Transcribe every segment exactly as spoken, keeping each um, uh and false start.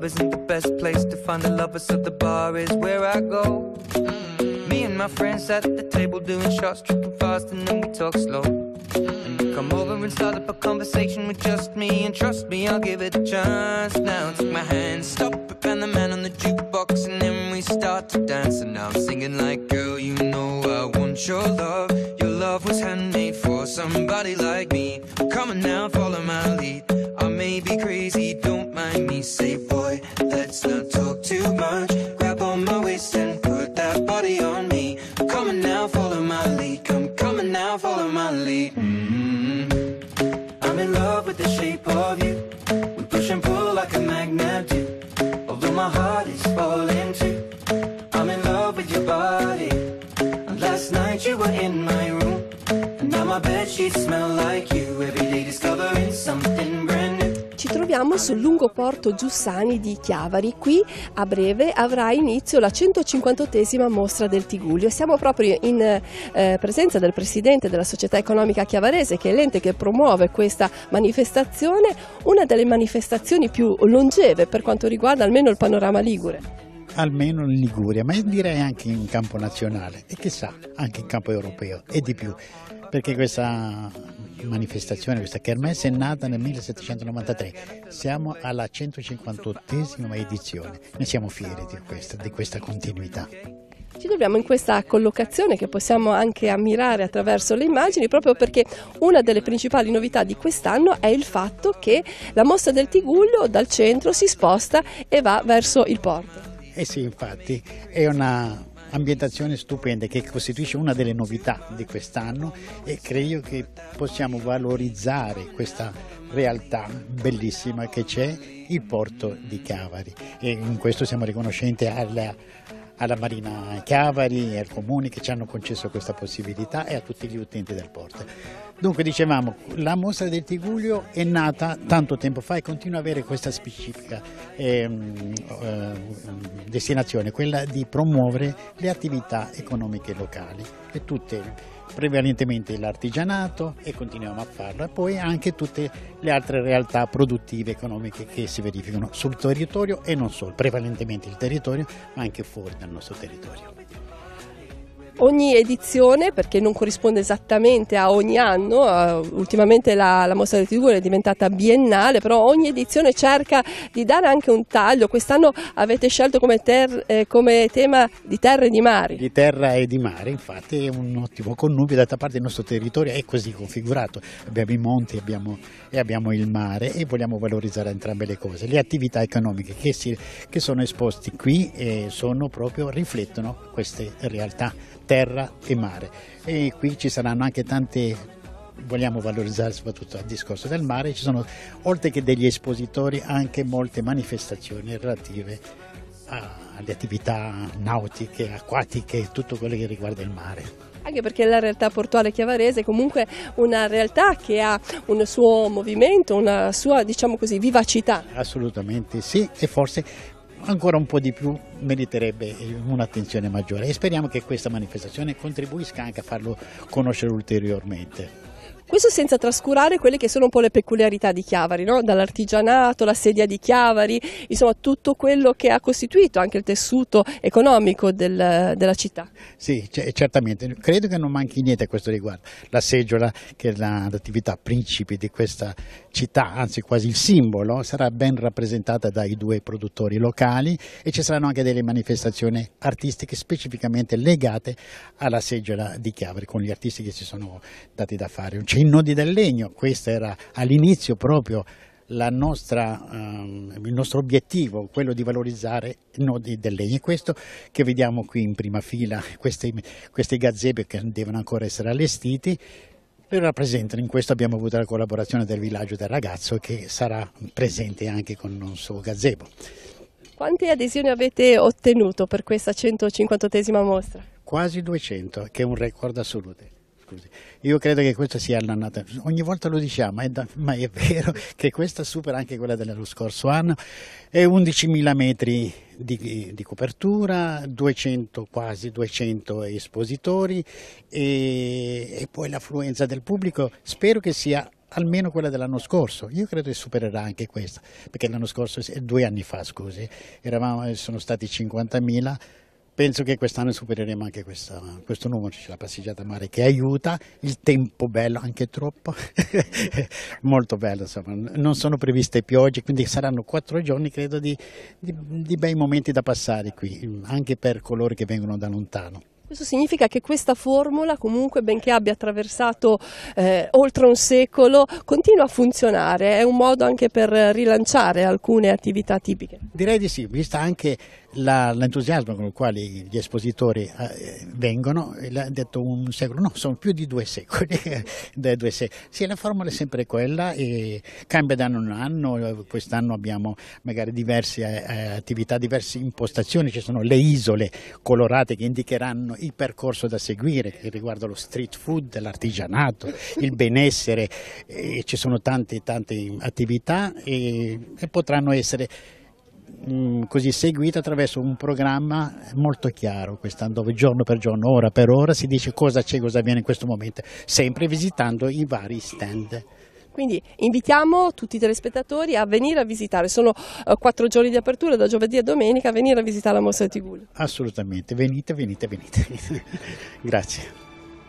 isn't the best place to find a lover, so the bar is where I go. Me and my friends at the table doing shots, tripping fast, and then we talk slow. And you come over and start up a conversation with just me, and trust me, I'll give it a chance. Now take my hand, stop it, and the man on the jukebox, and then we start to dance. And now I'm singing like, girl, you know I want your love. Your love was handmade for somebody like me. Come on now, follow my lead. I may be crazy, don't mind me. Say, boy, let's not talk too much. Grab on my waist and put that body on me. Come on now, follow my lead. Come, come on now, follow my lead. Mm-hmm. I'm in love with the shape of you. We push and pull like a magnet do. Although my heart is falling too. I'm in love with your body. And last night you were in my room. And now my bedsheets smell like you. Every day discovering something brand new. Ci troviamo sul lungo porto Giussani di Chiavari. Qui a breve avrà inizio la centocinquantottesima mostra del Tigullio. Siamo proprio in eh, presenza del presidente della Società Economica Chiavarese, che è l'ente che promuove questa manifestazione, una delle manifestazioni più longeve per quanto riguarda almeno il panorama ligure. Almeno in Liguria, ma direi anche in campo nazionale e chissà anche in campo europeo e di più, perché questa manifestazione, questa kermesse è nata nel millesettecentonovantatré, siamo alla centocinquantottesima edizione, ne siamo fieri di questa, di questa continuità. Ci troviamo in questa collocazione che possiamo anche ammirare attraverso le immagini, proprio perché una delle principali novità di quest'anno è il fatto che la mostra del Tigullio dal centro si sposta e va verso il porto. Eh sì, infatti è una ambientazione stupenda che costituisce una delle novità di quest'anno e credo che possiamo valorizzare questa realtà bellissima che c'è, il porto di Chiavari, e in questo siamo riconoscenti alla, alla Marina Chiavari e al Comune che ci hanno concesso questa possibilità e a tutti gli utenti del porto. Dunque dicevamo, la mostra del Tigullio è nata tanto tempo fa e continua ad avere questa specifica eh, eh, destinazione, quella di promuovere le attività economiche locali e tutte, prevalentemente l'artigianato, e continuiamo a farlo, e poi anche tutte le altre realtà produttive economiche che si verificano sul territorio e non solo, prevalentemente il territorio, ma anche fuori dal nostro territorio. Ogni edizione, perché non corrisponde esattamente a ogni anno, uh, ultimamente la, la mostra del Tigullio è diventata biennale, però ogni edizione cerca di dare anche un taglio. Quest'anno avete scelto come, ter, eh, come tema di terra e di mare. Di terra e di mare, infatti è un ottimo connubio, d'altra parte il nostro territorio è così configurato, abbiamo i monti abbiamo, e abbiamo il mare e vogliamo valorizzare entrambe le cose. Le attività economiche che, si, che sono esposte qui eh, sono proprio, riflettono queste realtà, terra e mare, e qui ci saranno anche tante, vogliamo valorizzare soprattutto il discorso del mare, ci sono oltre che degli espositori anche molte manifestazioni relative a, alle attività nautiche, acquatiche, tutto quello che riguarda il mare. Anche perché la realtà portuale chiavarese è comunque una realtà che ha un suo movimento, una sua, diciamo così, vivacità. Assolutamente sì, e forse ancora un po' di più meriterebbe un'attenzione maggiore, e speriamo che questa manifestazione contribuisca anche a farlo conoscere ulteriormente. Questo senza trascurare quelle che sono un po' le peculiarità di Chiavari, no? Dall'artigianato, la sedia di Chiavari, insomma tutto quello che ha costituito anche il tessuto economico del, della città. Sì, certamente, credo che non manchi niente a questo riguardo. La seggiola, che è l'attività principe di questa città, anzi quasi il simbolo, sarà ben rappresentata dai due produttori locali, e ci saranno anche delle manifestazioni artistiche specificamente legate alla seggiola di Chiavari, con gli artisti che si sono dati da fare. I nodi del legno, questo era all'inizio proprio la nostra, um, il nostro obiettivo, quello di valorizzare i nodi del legno, e questo che vediamo qui in prima fila, questi, questi gazebo che devono ancora essere allestiti, le rappresentano. In questo abbiamo avuto la collaborazione del Villaggio del Ragazzo, che sarà presente anche con il suo gazebo. Quante adesioni avete ottenuto per questa centocinquantottesima mostra? Quasi duecento, che è un record assoluto. Io credo che questa sia l'annata, ogni volta lo diciamo, ma è, da, ma è vero che questa supera anche quella dello scorso anno, è undicimila metri di, di copertura, duecento, quasi duecento espositori, e, e poi l'affluenza del pubblico spero che sia almeno quella dell'anno scorso. Io credo che supererà anche questa, perché l'anno scorso, due anni fa scusi, eravamo, sono stati cinquantamila. Penso che quest'anno supereremo anche questa, questo numero. C'è la passeggiata a mare che aiuta, il tempo bello, anche troppo, molto bello, insomma. Non sono previste piogge, quindi saranno quattro giorni, credo, di, di, di bei momenti da passare qui, anche per coloro che vengono da lontano. Questo significa che questa formula, comunque, benché abbia attraversato eh, oltre un secolo, continua a funzionare, è un modo anche per rilanciare alcune attività tipiche. Direi di sì, vista anche la, l'entusiasmo con il quale gli espositori eh, vengono, l'ha detto un secolo, no, sono più di due secoli, due secoli. Sì, la formula è sempre quella e cambia da anno in anno. Quest'anno abbiamo magari diverse eh, attività, diverse impostazioni, ci sono le isole colorate che indicheranno il percorso da seguire, che riguarda lo street food, l'artigianato, il benessere, e ci sono tante tante attività e, e potranno essere mh, così seguite attraverso un programma molto chiaro quest'anno, dove giorno per giorno, ora per ora si dice cosa c'è, cosa avviene in questo momento, sempre visitando i vari stand. Quindi invitiamo tutti i telespettatori a venire a visitare, sono uh, quattro giorni di apertura da giovedì a domenica, a venire a visitare la mostra del Tigullio. Assolutamente, venite, venite, venite. Grazie.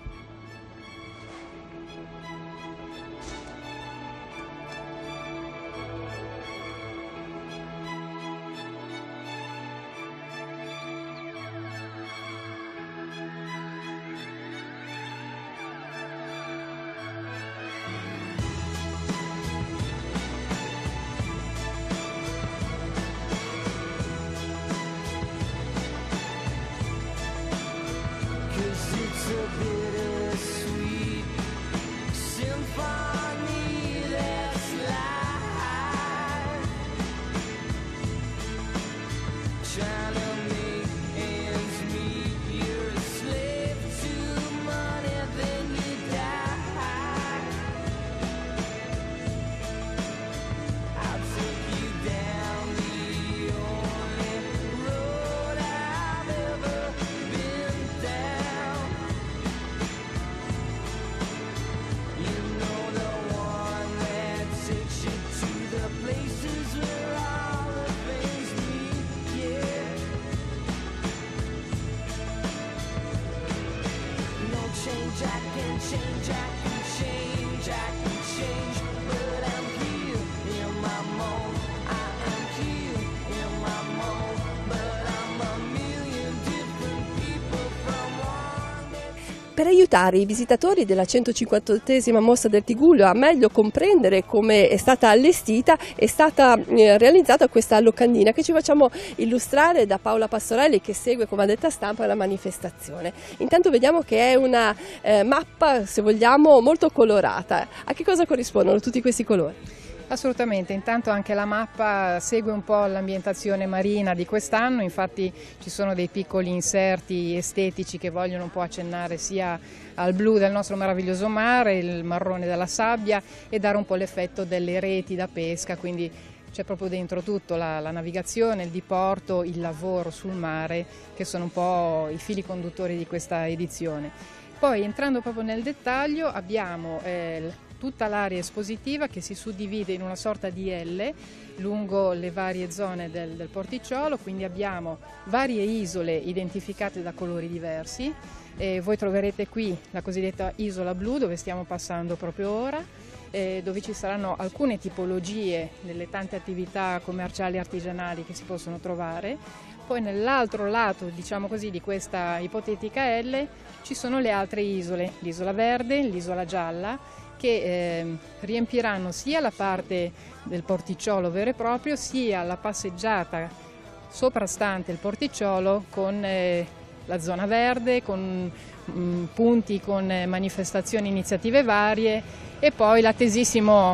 Per aiutare i visitatori della centocinquantottesima mostra del Tigullio a meglio comprendere come è stata allestita, è stata eh, realizzata questa locandina che ci facciamo illustrare da Paola Pastorelli, che segue come addetta stampa la manifestazione. Intanto vediamo che è una eh, mappa, se vogliamo, molto colorata. A che cosa corrispondono tutti questi colori? Assolutamente, intanto anche la mappa segue un po' l'ambientazione marina di quest'anno, infatti ci sono dei piccoli inserti estetici che vogliono un po' accennare sia al blu del nostro meraviglioso mare, il marrone della sabbia e dare un po' l'effetto delle reti da pesca, quindi c'è proprio dentro tutto, la, la navigazione, il diporto, il lavoro sul mare, che sono un po' i fili conduttori di questa edizione. Poi entrando proprio nel dettaglio abbiamo eh, tutta l'area espositiva che si suddivide in una sorta di L lungo le varie zone del, del porticciolo, quindi abbiamo varie isole identificate da colori diversi. E voi troverete qui la cosiddetta isola blu, dove stiamo passando proprio ora, eh, dove ci saranno alcune tipologie delle tante attività commerciali e artigianali che si possono trovare. Poi nell'altro lato, diciamo così, di questa ipotetica L ci sono le altre isole, l'isola verde, l'isola gialla, che eh, riempiranno sia la parte del porticciolo vero e proprio, sia la passeggiata soprastante il porticciolo con eh, la zona verde, con mh, punti con eh, manifestazioni, iniziative varie, e poi l'attesissimo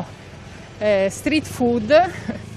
eh, street food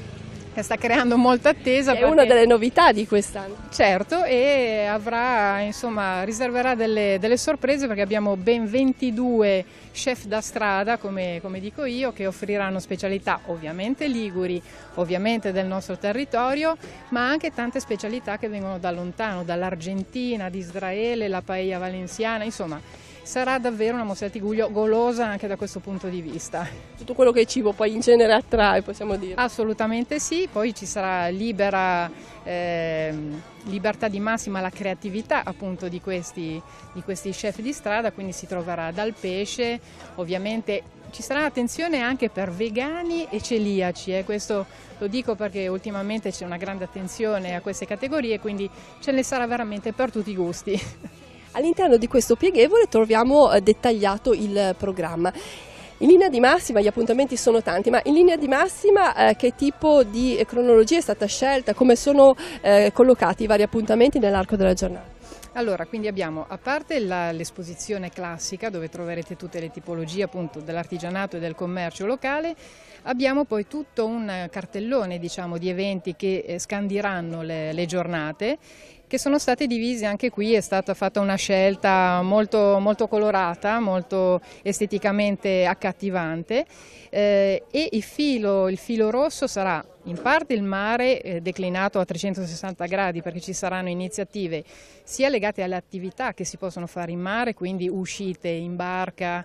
che sta creando molta attesa. È una delle novità di quest'anno. Certo, e avrà, insomma, riserverà delle, delle sorprese, perché abbiamo ben ventidue chef da strada, come, come dico io, che offriranno specialità ovviamente liguri, ovviamente del nostro territorio, ma anche tante specialità che vengono da lontano, dall'Argentina, di Israele, la paella valenziana, insomma. sarà davvero una mostra del Tigullio golosa anche da questo punto di vista. Tutto quello che è cibo poi in genere attrae, possiamo dire. Assolutamente sì, poi ci sarà libera, eh, libertà di massima la creatività appunto di questi, di questi chef di strada, quindi si troverà dal pesce, ovviamente ci sarà attenzione anche per vegani e celiaci, eh. Questo lo dico perché ultimamente c'è una grande attenzione a queste categorie, quindi ce ne sarà veramente per tutti i gusti. All'interno di questo pieghevole troviamo dettagliato il programma. In linea di massima gli appuntamenti sono tanti, ma in linea di massima eh, che tipo di cronologia è stata scelta, come sono eh, collocati i vari appuntamenti nell'arco della giornata? Allora, quindi abbiamo, a parte la, l'esposizione classica dove troverete tutte le tipologie appunto dell'artigianato e del commercio locale, abbiamo poi tutto un cartellone, diciamo, di eventi che eh, scandiranno le, le giornate, che sono state divise. Anche qui è stata fatta una scelta molto, molto colorata, molto esteticamente accattivante, eh, e il filo, il filo rosso sarà in parte il mare eh, declinato a trecentosessanta gradi, perché ci saranno iniziative sia legate alle attività che si possono fare in mare, quindi uscite in barca,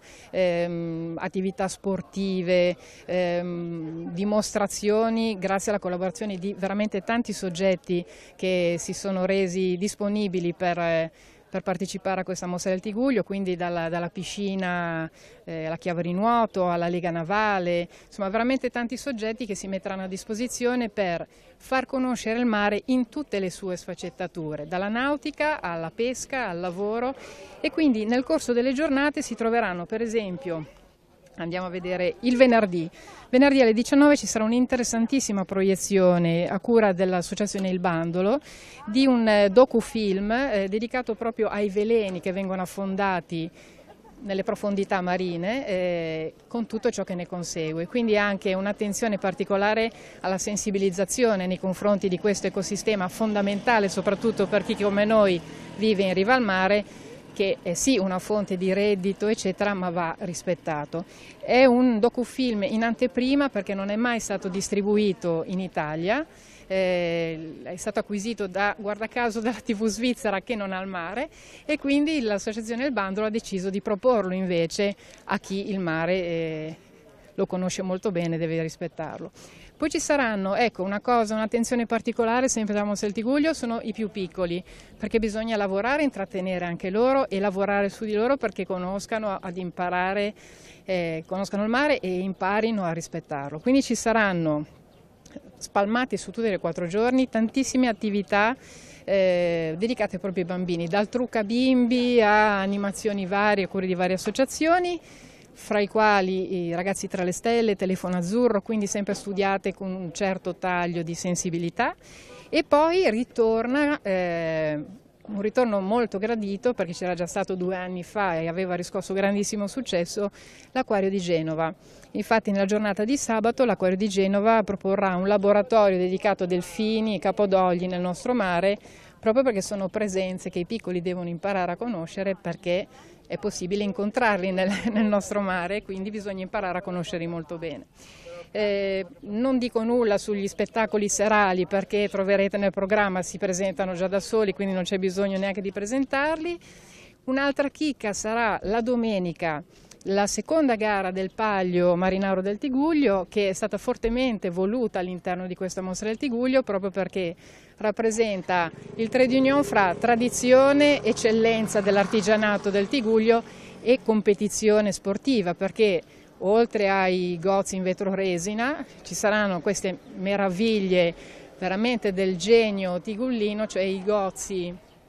ehm, attività sportive, ehm, dimostrazioni grazie alla collaborazione di veramente tanti soggetti che si sono resi disponibili per eh, per partecipare a questa mostra del Tigullio, quindi dalla, dalla piscina eh, alla Chiavari Nuoto, alla Lega Navale, insomma veramente tanti soggetti che si metteranno a disposizione per far conoscere il mare in tutte le sue sfaccettature, dalla nautica alla pesca, al lavoro, e quindi nel corso delle giornate si troveranno, per esempio, andiamo a vedere il venerdì. Venerdì alle diciannove ci sarà un'interessantissima proiezione a cura dell'associazione Il Bandolo di un eh, docufilm eh, dedicato proprio ai veleni che vengono affondati nelle profondità marine, eh, con tutto ciò che ne consegue. Quindi anche un'attenzione particolare alla sensibilizzazione nei confronti di questo ecosistema fondamentale, soprattutto per chi come noi vive in riva al mare, che è sì una fonte di reddito eccetera, ma va rispettato. È un docufilm in anteprima perché non è mai stato distribuito in Italia, eh, è stato acquisito da, guarda caso, dalla tivù svizzera che non ha il mare, e quindi l'associazione Il Bandolo ha deciso di proporlo invece a chi il mare eh, lo conosce molto bene, deve rispettarlo. Poi ci saranno, ecco, una cosa, un'attenzione particolare sempre dalla Mostra del Tigullio sono i più piccoli, perché bisogna lavorare, intrattenere anche loro e lavorare su di loro perché conoscano ad imparare, eh, conoscano il mare e imparino a rispettarlo. Quindi ci saranno spalmati su tutti e quattro giorni tantissime attività eh, dedicate proprio ai bambini, dal trucca bimbi a animazioni varie a cura di varie associazioni, fra i quali i Ragazzi tra le stelle, Telefono Azzurro, quindi sempre studiate con un certo taglio di sensibilità. E poi ritorna, eh, un ritorno molto gradito, perché c'era già stato due anni fa e aveva riscosso grandissimo successo, l'Acquario di Genova. Infatti nella giornata di sabato l'Acquario di Genova proporrà un laboratorio dedicato a delfini e capodogli nel nostro mare, proprio perché sono presenze che i piccoli devono imparare a conoscere, perché è possibile incontrarli nel, nel nostro mare, quindi bisogna imparare a conoscerli molto bene. Eh, non dico nulla sugli spettacoli serali perché troverete nel programma, si presentano già da soli, quindi non c'è bisogno neanche di presentarli. Un'altra chicca sarà la domenica, la seconda gara del Palio Marinaro del Tigullio, che è stata fortemente voluta all'interno di questa Mostra del Tigullio proprio perché rappresenta il trade union fra tradizione, eccellenza dell'artigianato del Tigullio e competizione sportiva, perché oltre ai gozzi in vetroresina ci saranno queste meraviglie veramente del genio tigullino, cioè i gozzi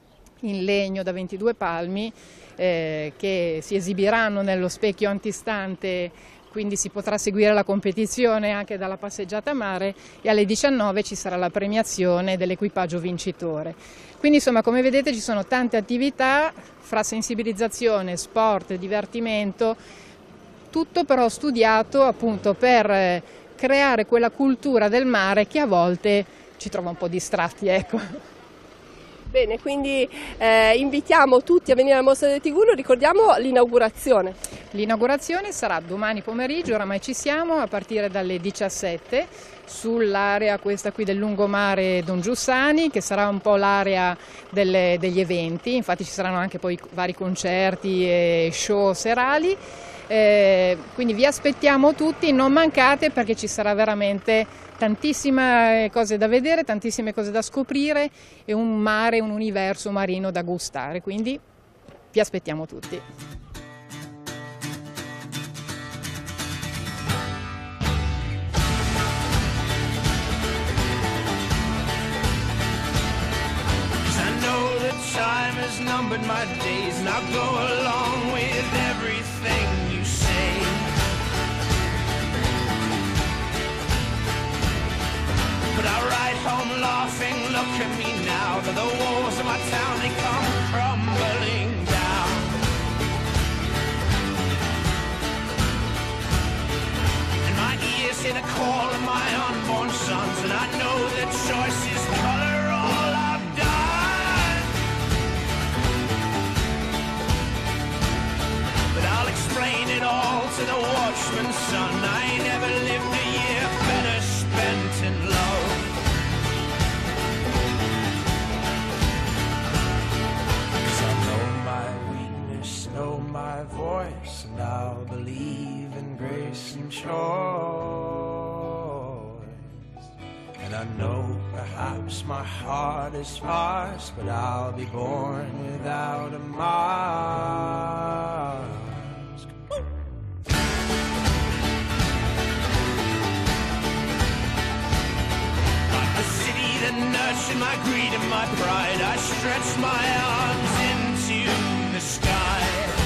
in legno da ventidue palmi eh, che si esibiranno nello specchio antistante, quindi si potrà seguire la competizione anche dalla passeggiata a mare, e alle diciannove ci sarà la premiazione dell'equipaggio vincitore. Quindi insomma, come vedete, ci sono tante attività fra sensibilizzazione, sport, divertimento, tutto però studiato appunto per creare quella cultura del mare che a volte ci trova un po' distratti, ecco. Bene, quindi eh, invitiamo tutti a venire alla Mostra del Tigullio, ricordiamo l'inaugurazione. L'inaugurazione sarà domani pomeriggio, oramai ci siamo, a partire dalle diciassette, sull'area questa qui del lungomare Don Giussani, che sarà un po' l'area delle, degli eventi, infatti ci saranno anche poi vari concerti e show serali. Eh, quindi vi aspettiamo tutti, non mancate, perché ci sarà veramente tantissime cose da vedere, tantissime cose da scoprire e un mare, un universo marino da gustare, quindi vi aspettiamo tutti. Time has numbered my days, and I'll go along with everything you say. But I ride home laughing, look at me now, that the walls of my town, they come crumbling down. And my ears hear the call of my unborn sons, and I know that choice is color all I've done. I'll explain it all to the watchman's son. I never lived a year better spent in love. Cause I know my weakness, know my voice, and I'll believe in grace and choice. And I know perhaps my heart is sparse, but I'll be born without a mask. That nurtured my greed and my pride, I stretched my arms into the sky.